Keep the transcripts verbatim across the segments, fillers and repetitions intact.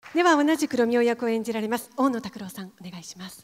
では同じくロミオ役を演じられます大野拓朗さん、お願いします。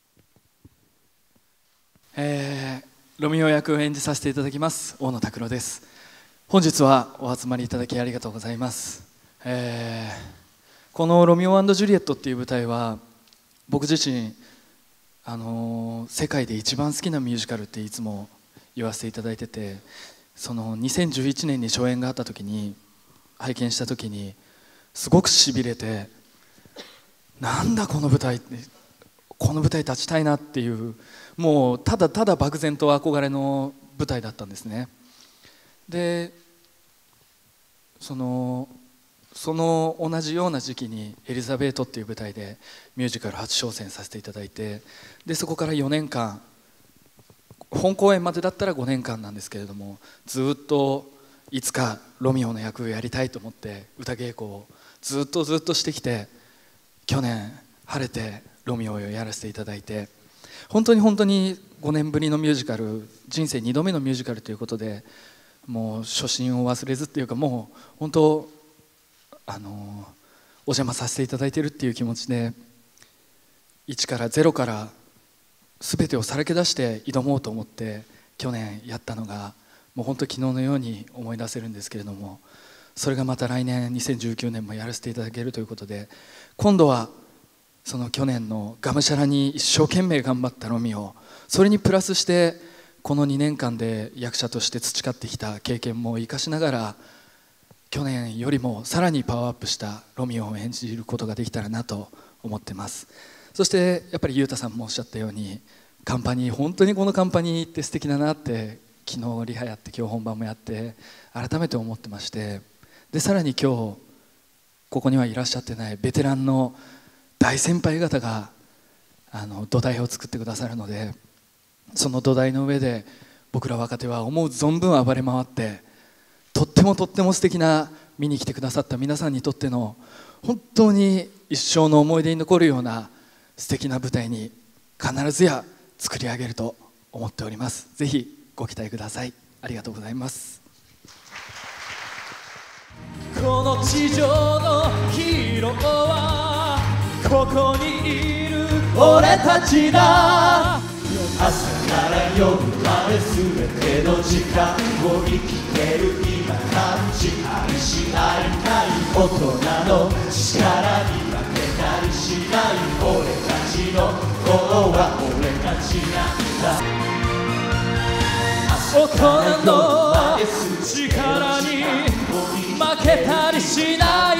えー、ロミオ役を演じさせていただきます大野拓朗です。本日はお集まりいただきありがとうございます。えー、この「ロミオ&ジュリエット」っていう舞台は僕自身、あのー、世界で一番好きなミュージカルっていつも言わせていただいてて、そのにせんじゅういちねんに初演があった時に拝見した時にすごくしびれて、なんだこの舞台って、この舞台立ちたいなっていう、もうただただ漠然と憧れの舞台だったんですね。でそのその同じような時期に「エリザベート」っていう舞台でミュージカル初挑戦させていただいて、でそこからよねんかん、本公演までだったらごねんかんなんですけれども、ずっといつかロミオの役をやりたいと思って歌稽古をずっとずっとしてきて、去年晴れてロミオをやらせていただいて、本当に本当にごねんぶりのミュージカル、人生にどめのミュージカルということで、もう初心を忘れずっていうか、もう本当あのお邪魔させていただいているっていう気持ちで、いちからゼロから全てをさらけ出して挑もうと思って去年やったのが、もう本当昨日のように思い出せるんですけれども、それがまた来年にせんじゅうきゅうねんもやらせていただけるということで、今度はその去年のがむしゃらに一生懸命頑張ったロミオ、それにプラスしてこのにねんかんで役者として培ってきた経験も生かしながら、去年よりもさらにパワーアップしたロミオを演じることができたらなと思ってます。そしてやっぱり裕太さんもおっしゃったように、カンパニー、本当にこのカンパニーって素敵だなって、昨日リハやって今日本番もやって改めて思ってまして、でさらに今日ここにはいらっしゃってないベテランの大先輩方があの土台を作ってくださるので、その土台の上で僕ら若手は思う存分暴れ回って、とってもとっても素敵な、見に来てくださった皆さんにとっての本当に一生の思い出に残るような素敵な舞台に必ずや作り上げると思っております。ぜひご期待ください。ありがとうございます。 この地上のヒーローはここにいる俺たちだ。朝から夜まで全ての時間を生きてる今、感じたりしないない大人の力に負けたりしない、俺たちの子は俺たちなんだ。大人の力に負けたりしない、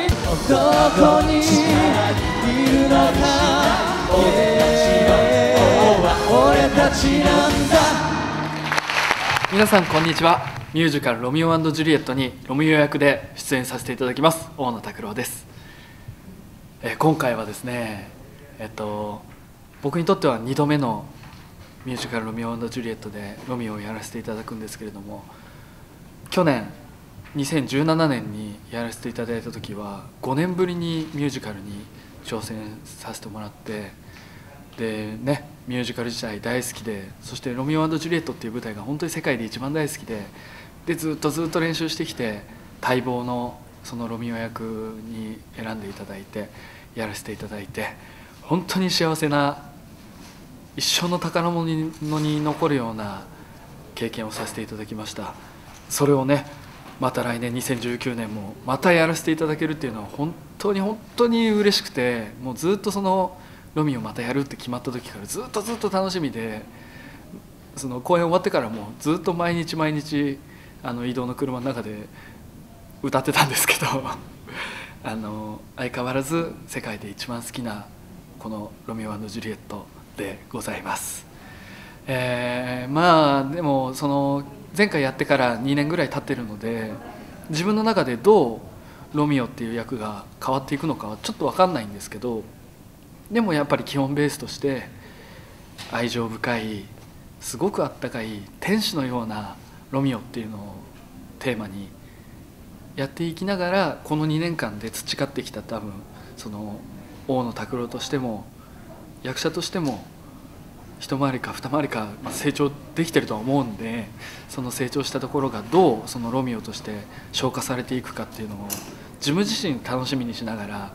どこにいるのか、俺たちの子は俺たちなんだ。 皆さんこんにちは。ミュージカル「ロミオ&ジュリエット」にロミオ役で出演させていただきます大野拓朗です。え今回はですね、えっと僕にとってはにどめのミュージカル「ロミオ&ジュリエット」でロミオをやらせていただくんですけれども、去年にせんじゅうななねんにやらせていただいた時はごねんぶりにミュージカルに挑戦させてもらって、でね、ミュージカル自体大好きで、そして「ロミオ&ジュリエット」っていう舞台が本当に世界で一番大好きで、でずっとずっと練習してきて、待望のそのロミオ役に選んでいただいてやらせていただいて、本当に幸せな、一生の宝物に残るような経験をさせていただきました。それをね、また来年にせんじゅうきゅうねんもまたやらせていただけるっていうのは本当に本当に嬉しくて、もうずっとそのロミオまたやるって決まった時からずっとずっと楽しみで、その公演終わってからもずっと毎日毎日あの移動の車の中で歌ってたんですけどあの相変わらず世界で一番好きなこの「ロミオ&ジュリエット」でございます。えー、まあでもその前回やってからにねんぐらい経ってるので、自分の中でどうロミオっていう役が変わっていくのかはちょっと分かんないんですけど、でもやっぱり基本ベースとして愛情深い、すごくあったかい天使のようなロミオっていうのをテーマにやっていきながら、このにねんかんで培ってきた多分その大野拓朗としても役者としても一回りか二回りか成長できてるとは思うんで、その成長したところがどうそのロミオとして消化されていくかっていうのを自分自身楽しみにしながら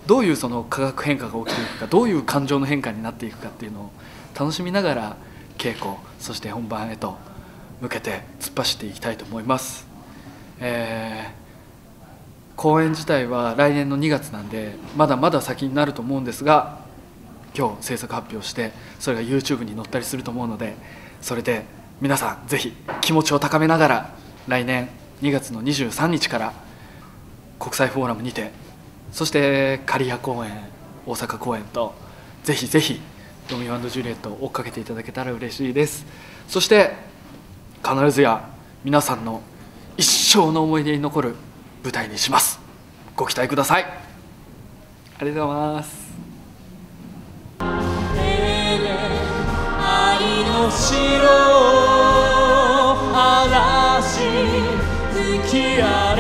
どういうその化学変化が起きていくか、どういう感情の変化になっていくかっていうのを楽しみながら稽古、そして本番へと向けて突っ走っていきたいと思います。えー公演自体は来年のにがつなんでまだまだ先になると思うんですが、今日制作発表してそれが YouTube に載ったりすると思うので、それで皆さんぜひ気持ちを高めながら来年にがつのにじゅうさんにちから国際フォーラムにて、そして刈谷公演、大阪公演とぜひぜひロミオ&ジュリエットを追っかけていただけたら嬉しいです。そして必ずや皆さんの一生の思い出に残る舞台にします。ご期待ください。ありがとうございます。 愛の城嵐吹き荒